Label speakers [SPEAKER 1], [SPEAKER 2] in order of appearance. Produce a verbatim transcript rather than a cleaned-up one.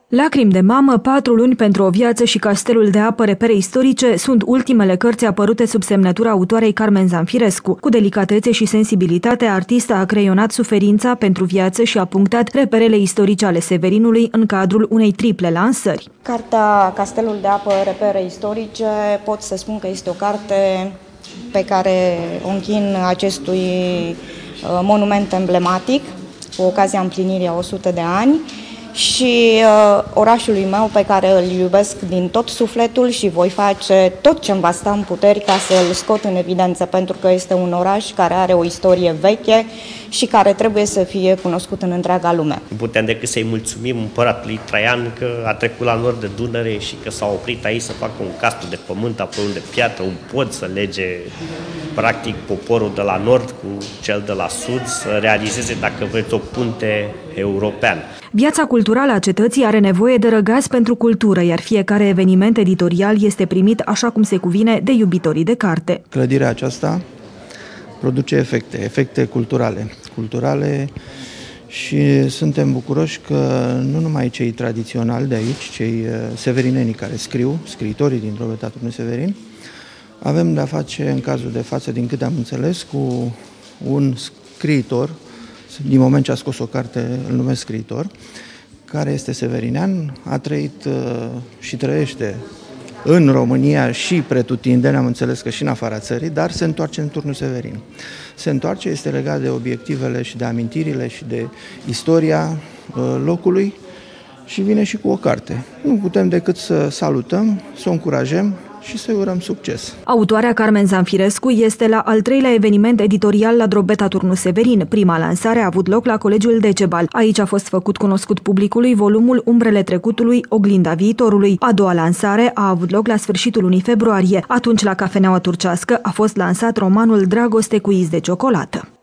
[SPEAKER 1] Lacrimi de mamă, patru luni pentru o viață și Castelul de apă, repere istorice sunt ultimele cărți apărute sub semnătura autoarei Carmen Zanfirescu. Cu delicatețe și sensibilitate, artista a creionat suferința pentru viață și a punctat reperele istorice ale Severinului în cadrul unei triple lansări.
[SPEAKER 2] Cartea Castelul de apă, repere istorice, pot să spun că este o carte pe care o închin acestui monument emblematic, cu ocazia împlinirii a o sută de ani, și uh, orașului meu pe care îl iubesc din tot sufletul și voi face tot ce îmi va sta în puteri ca să îl scot în evidență, pentru că este un oraș care are o istorie veche și care trebuie să fie cunoscut în întreaga lume.
[SPEAKER 3] Nu putem decât să-i mulțumim împăratului Traian că a trecut la nord de Dunăre și că s-a oprit aici să facă un castul de pământ, apoi de piatră, un pod să lege practic poporul de la nord cu cel de la sud, să realizeze, dacă vreți, o punte europeană.
[SPEAKER 1] Viața culturală a cetății are nevoie de răgaz pentru cultură, iar fiecare eveniment editorial este primit așa cum se cuvine de iubitorii de carte.
[SPEAKER 4] Clădirea aceasta produce efecte, efecte culturale, culturale și suntem bucuroși că nu numai cei tradiționali de aici, cei severinenii care scriu, scriitorii din Drobeta Turnu Severin, avem de-a face în cazul de față, din câte am înțeles, cu un scriitor, din moment ce a scos o carte, îl numesc scriitor, care este severinean, a trăit uh, și trăiește în România și pretutindeni, am înțeles că și în afara țării, dar se întoarce în Turnul Severin. Se întoarce, este legat de obiectivele și de amintirile și de istoria uh, locului și vine și cu o carte. Nu putem decât să salutăm, să o încurajăm și să-i urăm succes.
[SPEAKER 1] Autoarea Carmen Zanfirescu este la al treilea eveniment editorial la Drobeta Turnu Severin. Prima lansare a avut loc la Colegiul Decebal. Aici a fost făcut cunoscut publicului volumul Umbrele trecutului, oglinda viitorului. A doua lansare a avut loc la sfârșitul lunii februarie. Atunci, la Cafeneaua Turcească, a fost lansat romanul Dragoste cu iz de ciocolată.